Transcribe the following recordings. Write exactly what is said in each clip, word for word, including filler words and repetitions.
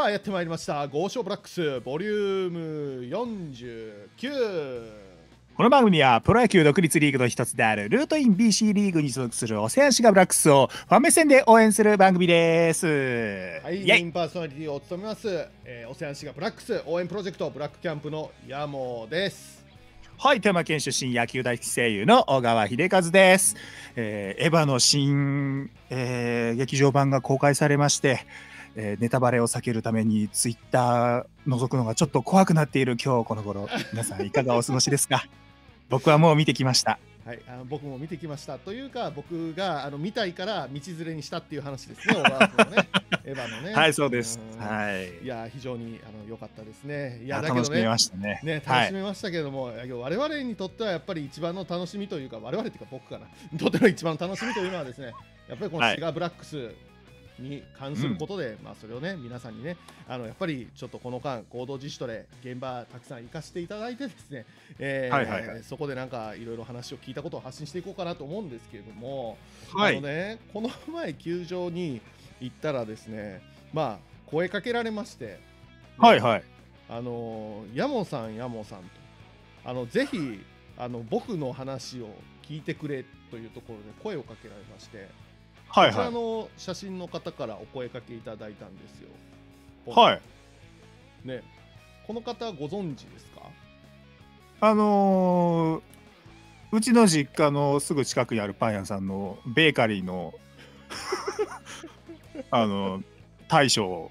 さあやってまいりました、豪商ブラックスボリュームよんじゅうきゅう。 この番組はプロ野球独立リーグの一つであるルートイン ビーシー リーグに所属するオセアンシガブラックスをファン目線で応援する番組です。 はい、メインパーソナリティを務めます、えー、オセアンシガブラックス応援プロジェクトブラックキャンプのヤモです。 はい、富山県出身野球大好き声優の小川秀和です。えー、エヴァの新、えー、劇場版が公開されまして、えー、ネタバレを避けるためにツイッター覗くのがちょっと怖くなっている今日この頃、皆さんいかがお過ごしですか？僕はもう見てきました。 はい、あの僕も見てきましたというか、僕があの見たいから道連れにしたっていう話ですね。小川君のねエヴァのね。 はい、そうです。はい。 いや非常にあの良かったですね。いやだけどね、楽しめましたね。 ね、楽しめましたけれども、はい、我々にとってはやっぱり一番の楽しみというか、我々っていうか僕かなにとっての一番の楽しみというのはですね、やっぱりこのシガーブラックスに関することで、うん、まあそれをね皆さんにね、あのやっぱりちょっとこの間合同自主トレ現場たくさん行かせていただいてですね、えーはいはいはい、そこでなんかいろいろ話を聞いたことを発信していこうかなと思うんですけれども、はい、あのねこの前球場に行ったらですね、まあ声かけられまして、ね、 はいはい、 あのヤモさんヤモさんと、あのぜひあの僕の話を聞いてくれというところで声をかけられまして。はいはい、こちらの写真の方からお声かけいただいたんですよ。 はい。 ね、この方ご存知ですか？ あのー、うちの実家のすぐ近くにあるパン屋さんのベーカリーのあのー、大将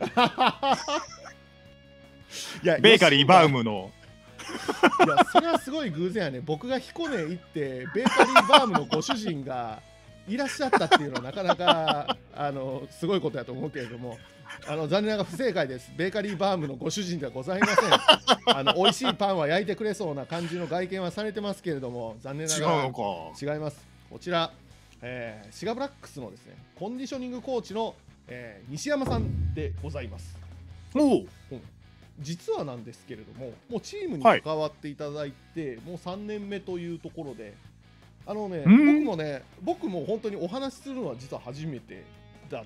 いやベーカリーバウムのいやそれはすごい偶然やね。僕が彦根行ってベーカリーバウムのご主人がいらっしゃったっていうのはなかなかあのすごいことだと思うけれども、あの残念ながら不正解です。ベーカリーバームのご主人ではございません。あの美味しいパンは焼いてくれそうな感じの外見はされてますけれども、残念ながら違うのか。 違います。こちら、えー、シガブラックスのですねコンディショニングコーチの、えー、西山さんでございます。 おう、 うん、実はなんですけれども、もうチームに関わっていただいて、はい、もうさんねんめというところで、あのね、僕もね、僕も本当にお話しするのは実は初めてだって、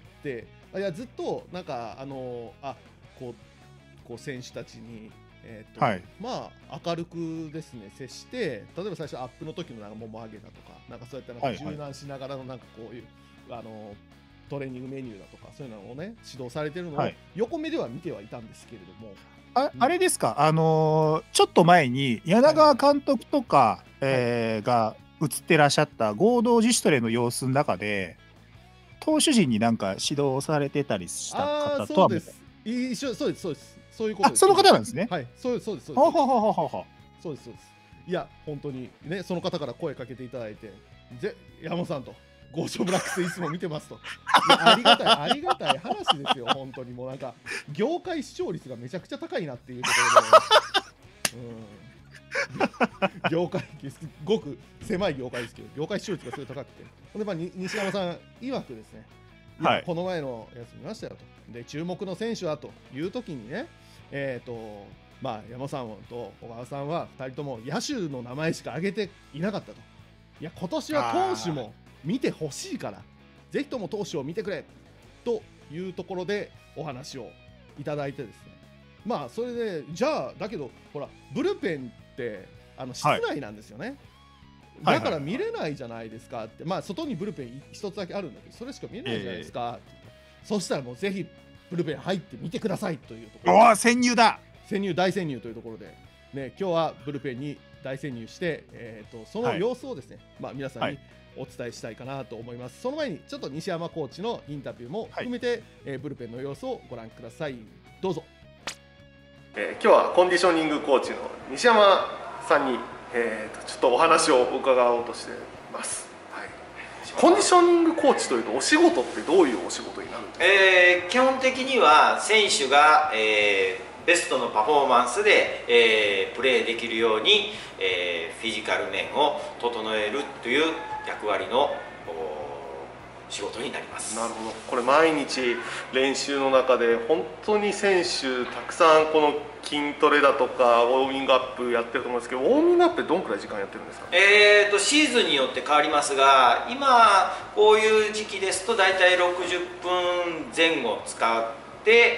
いやずっとなんかあのあこうこう選手たちに、えーとはい、まあ明るくですね接して、例えば最初アップの時のなんかもも上げだとか、なんかそうやってなんか柔軟しながらのなんかこういう、はいはい、あのトレーニングメニューだとかそういうのをね指導されてるのを横目では見てはいたんですけれども、 はい、あ, あれですか、あのー、ちょっと前に柳川監督とか、はいえー、が映ってらっしゃった合同自主トレの様子の中で投手陣になんか指導されてたりした方とは。 そうです一緒そうですそうですそういうことです。 あ、その方なんですね。 はい、そうですそうですそうですはははははそうですそうです。いや本当にねその方から声かけていただいて、ぜ山本さんとゴーショブラックスいつも見てますと、ありがたいありがたい話ですよ本当に。もうなんか業界視聴率がめちゃくちゃ高いなっていうところで、うん業界すごく狭い業界ですけど業界視聴率がすごい高くて、で、まあ、西山さん曰くですね、はい、この前のやつ見ましたよと、で注目の選手はという時にね、えっ、ー、とまあ山本さんと小川さんはふたりとも野手の名前しか挙げていなかったと。いや今年は投手も見てほしいからぜひとも投手を見てくれというところでお話をいただいてですね、まあそれでじゃあだけどほらブルペンってあの室内なんですよね、はい、だから見れないじゃないですかって、まあ外にブルペン一つだけあるんだけどそれしか見れないじゃないですか、えー、そしたらもうぜひブルペン入ってみてくださいというところ。 おー、潜入だ。 潜入大潜入というところで、ね、今日はブルペンに大潜入して、えー、とその様子をですね、はい、まあ皆さんにお伝えしたいかなと思います、はい、その前にちょっと西山コーチのインタビューも含めて、はいえー、ブルペンの様子をご覧ください。どうぞ。えー、今日はコンディショニングコーチの西山さんに、えー、とちょっとお話を伺おうとしています、はい、コンディショニングコーチというとお仕事ってどういうお仕事になるんですか？ えー、基本的には選手が、えー、ベストのパフォーマンスで、えー、プレーできるように、えー、フィジカル面を整えるという役割の仕事になります。 なるほど。これ毎日練習の中で本当に選手たくさんこの筋トレだとかウォーミングアップやってると思うんですけど、ウォーミングアップってどんくらい時間やってるんですか？ えーとシーズンによって変わりますが、今こういう時期ですとだいたいろくじゅっぷんぜん後使って、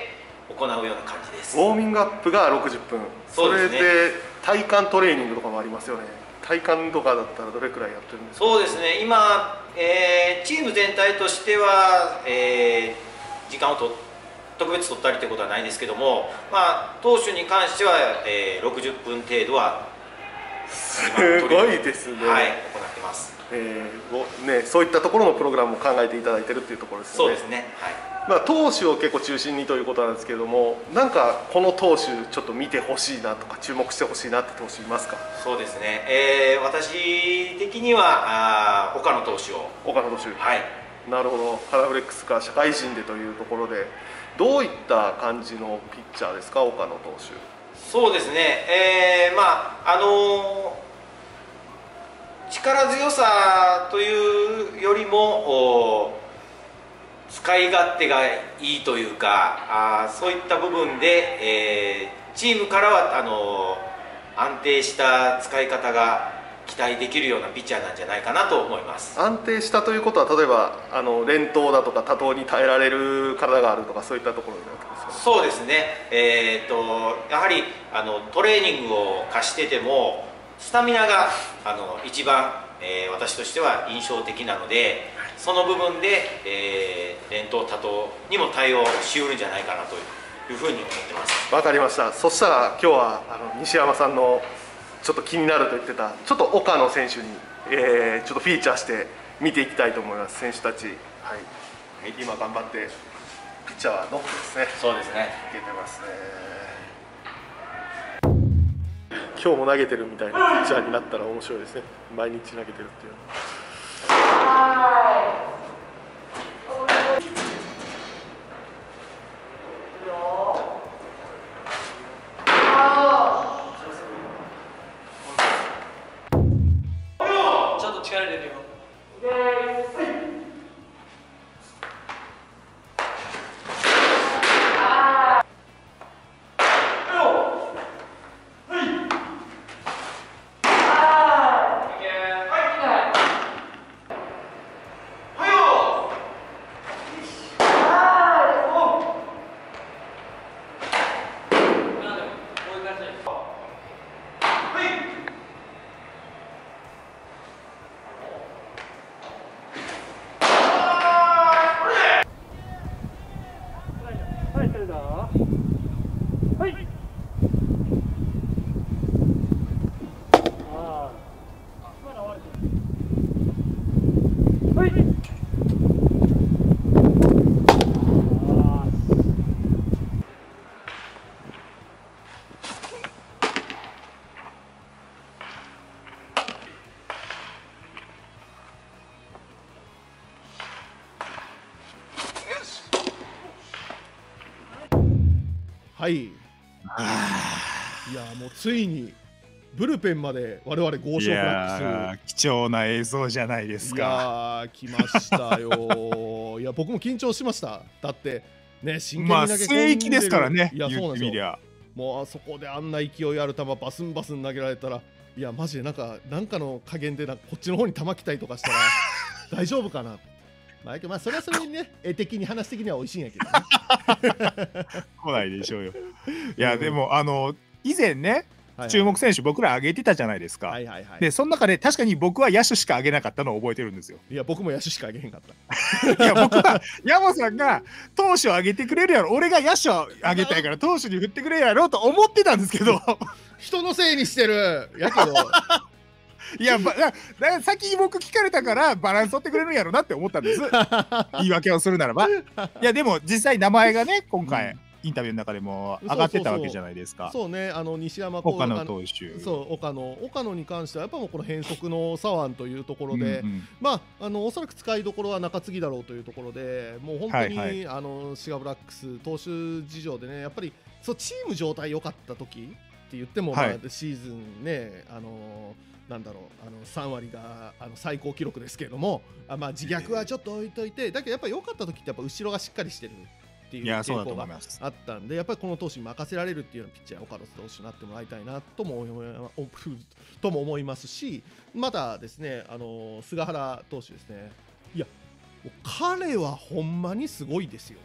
行うような感じです。 ウォーミングアップがろくじゅっぷん、それで体幹トレーニングとかもありますよね。体幹とかだったらどれくらいやってるんですか？ そうですね、今、えーチーム全体としては、えー時間をと特別取ったりということはないですけども、まあ、投手に関しては、えーろくじゅっぷん程度はすごいですね。 はい、行ってます。 えーね、そういったところのプログラムを考えていただいているっていうところですよね。 そうですね、はい。 まあ、投手を結構中心にということなんですけれども、なんかこの投手ちょっと見てほしいなとか注目してほしいなって投手いますか？ そうですね、えー私的にはあ岡野投手を。 岡野投手、 はい、 なるほど。カラーフレックスから社会人でというところで、どういった感じのピッチャーですか、岡野投手？ そうですね、えーまああのー力強さというよりもお使い勝手がいいというか、あそういった部分で、えーチームからはあのー安定した使い方が期待できるようなピッチャーなんじゃないかなと思います。 安定したということは、例えばあの連投だとか多投に耐えられる体があるとか、そういったところになるとですかね？ そうですね、えー、とやはりあのトレーニングを課しててもスタミナがあの一番、えー私としては印象的なので、その部分で、えー連投多投にも対応しうるんじゃないかなというふうに思ってます。 わかりました。そしたら今日はあの西山さんのちょっと気になると言ってたちょっと岡野選手に、えーちょっとフィーチャーして見ていきたいと思います。選手たち、はい、今頑張ってピッチャーはノックですね。 そうですね、 いけてますね。今日も投げてるみたいなピッチャーになったら面白いですね。毎日投げてるっていうのは。 ちょっと力入れるよ。 はい。いやもうついにブルペンまで我々豪商フラックス、貴重な映像じゃないですか。 いや来ましたよ。いや僕も緊張しました。だってね、真剣に投げ込んでる、 まあ聖域ですからね。 いやそうなんですよ。 よもうあそこであんな勢いある球バスンバスン投げられたら、いやマジでなんかなんかの加減でなんかこっちの方に球来たりとかしたら大丈夫かな。まあ、まあそれはそれにね、絵的に話的には美味しいんやけどね。 来ないでしょうよ。いやでもあの以前ね、注目選手僕ら挙げてたじゃないですか。でその中で確かに僕は野手しか挙げなかったのを覚えてるんですよ。 いや僕も野手しか挙げへんかった。 いや僕は山さんが投手を挙げてくれるやろ、俺が野手を挙げたいから投手に振ってくれるやろと思ってたんですけど人のせいにしてるやけどいや、ば、だ先に僕聞かれたからバランス取ってくれるんやろなって思ったんです。言い訳をするならば。いやでも実際名前がね今回、うん、インタビューの中でも上がってたわけじゃないですか。 そうね、あの西山岡野投手、 そう岡野岡野に関してはやっぱもうこの変則の左腕というところで、うんうん、まああのおそらく使いどころは中継ぎだろうというところで、もう本当に、はいはい、あのシガブラックス投手事情でね、やっぱりそうチーム状態良かった時って言っても、はい、まあシーズンね、あのなんだろう、あのさん割があの最高記録ですけれども、あまあ自虐はちょっと置いといて、だけどやっぱり良かった時ってやっぱ後ろがしっかりしてるっていう傾向があったんで、やっぱりこの投手に任せられるっていうようなピッチャー岡野投手になってもらいたいなとも思いとも思いますし、またですね、あの菅原投手ですね。いや彼はほんまにすごいですよ。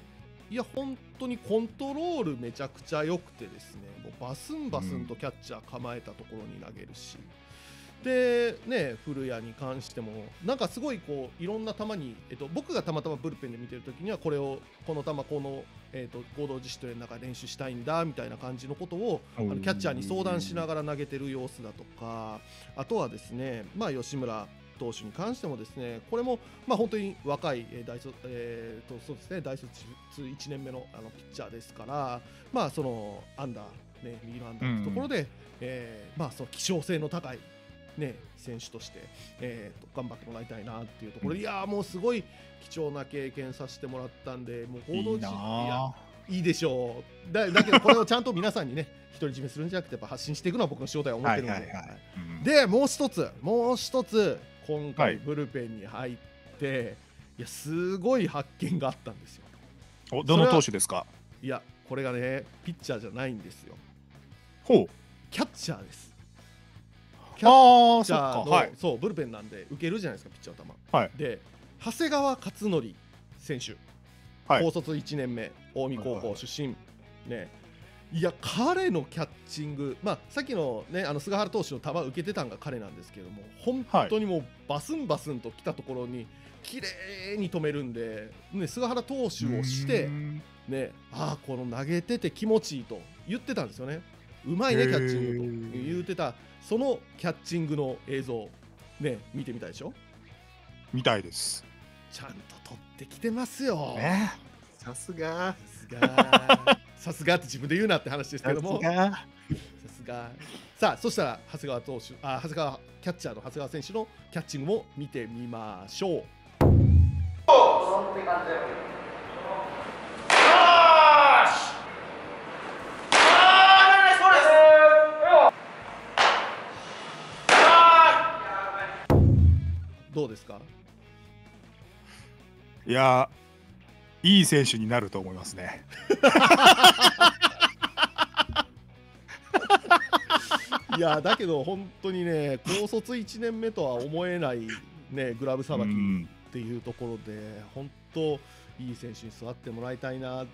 いや本当にコントロールめちゃくちゃ良くてですね、もうバスンバスンとキャッチャー構えたところに投げるし、でね、古谷に関してもなんかすごいこういろんな球に、えっと、僕がたまたまブルペンで見てるときにはこれをこの球この、えっと、合同自主トレの中で練習したいんだみたいな感じのことをあのキャッチャーに相談しながら投げてる様子だとか、あとはですね、まあ、吉村投手に関してもですね、これもまあ本当に若い、えー大卒えーとそうですね、大卒いちねんめのあのピッチャーですから、まあそのアンダー、ね、右のアンダーというところで、えーまあその希少性の高いね、選手として、えー、と頑張ってもらいたいなっていうところで、うん、いやーもうすごい貴重な経験させてもらったんで、もう報道いいな、 いいでしょう。だだけどこれをちゃんと皆さんにね独り占めするんじゃなくてやっぱ発信していくのは僕の仕事だと思ってるので、でもう一つもう一つ今回ブルペンに入って、はい、いやすごい発見があったんですよ。 お、どの投手ですか？ いやこれがねピッチャーじゃないんですよ。 ほう、 キャッチャーです。 キャッチャーの、 はい、そうブルペンなんで受けるじゃないですかピッチャーの球、はい、で長谷川勝則選手、はい、高卒いちねんめ近江高校出身、はいはい、ね、いや彼のキャッチング、まあ、さっきの、ね、あの菅原投手の球を受けてたんが彼なんですけども、本当にもうバスンバスンと来たところに綺麗に止めるんで、ね、菅原投手をして、ね、ああこの投げてて気持ちいいと言ってたんですよね。うまいねキャッチングと言ってた、そのキャッチングの映像ね見てみたいでしょ？ 見たいです。 ちゃんと撮ってきてますよ。 さすが。 さすが。さすがって自分で言うなって話ですけども。さすが。さあそしたら長谷川投手、あ長谷川キャッチャーの長谷川選手のキャッチングも見てみましょう。どうですか？ いや、いい選手になると思いますね。 いやだけど本当にね、高卒いちねんめとは思えない、ね、グラブさばきっていうところで、うん、本当いい選手に育ってもらいたいなって、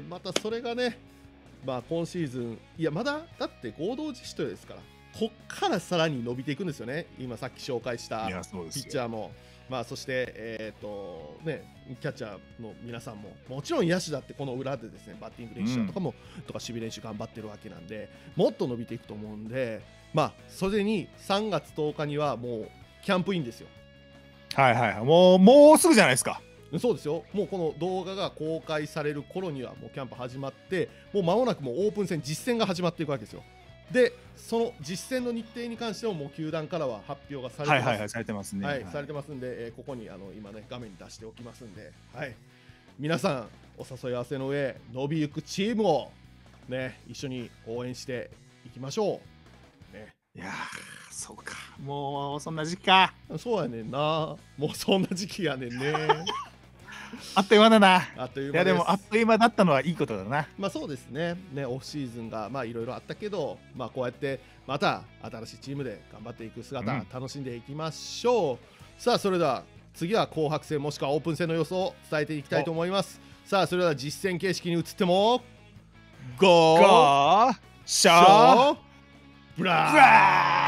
またそれがね、まあ、今シーズン、いやまだだって合同自主トレですから、こっからさらに伸びていくんですよね。今さっき紹介したピッチャーも、まあ、そして、えーとね、キャッチャーの皆さんももちろん野手だってこの裏でですねバッティング練習とかも、うん、とか守備練習頑張ってるわけなんで、もっと伸びていくと思うんで、まあそれにさんがつとおかにはもうキャンプインですよ。 はいはい、もうもうすぐじゃないですか。 そうですよ。もうこの動画が公開される頃にはもうキャンプ始まって、もう間もなくもうオープン戦実戦が始まっていくわけですよ。でその実戦の日程に関してももう球団からは発表がされてます。 はいはいはい、されてますね。 はい、されてますんで、えー、ここにあの今ね画面に出しておきますんで、はい、皆さんお誘い合わせの上伸びゆくチームをね一緒に応援していきましょう。ね、 いやーそうか、もうそんな時期か。 そうやねんな、もうそんな時期やねんね。 あっという間だな。 あっという間です。 いやでもあっという間だったのはいいことだな。 まあそうですね。ね、オフシーズンがまあいろいろあったけど、まあこうやってまた新しいチームで頑張っていく姿、うん、楽しんでいきましょう。さあそれでは次は紅白戦もしくはオープン戦の様子を伝えていきたいと思います。さあそれでは実戦形式に移ってもゴーゴーショーブラー